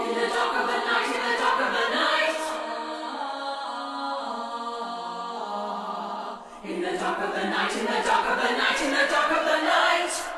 In the dark of the night, in the dark of the night. In the dark of the night, in the dark of the night, in the dark of the night.